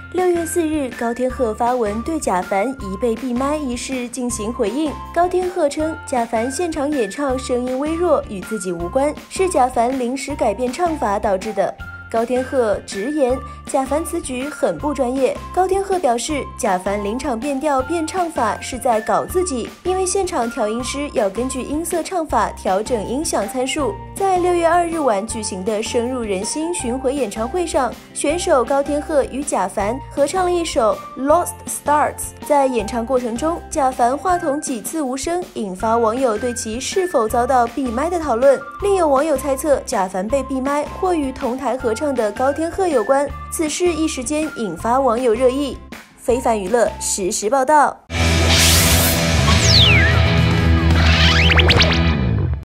6月4日，高天鹤发文对贾凡疑被闭麦一事进行回应。高天鹤称，贾凡现场演唱声音微弱，与自己无关，是贾凡临时改变唱法导致的。高天鹤直言，贾凡此举很不专业。高天鹤表示，贾凡临场变调变唱法是在搞自己，因为现场调音师要根据音色唱法调整音响参数。在6月2日晚举行的深入人心巡回演唱会上，选手高天鹤与贾凡合唱了一首《Lost Stars》。在演唱过程中，贾凡话筒几次无声，引发网友对其是否遭到闭麦的讨论。另有网友猜测，贾凡被闭麦或与同台合唱的高天鹤有关，此事一时间引发网友热议。非凡娱乐实时报道。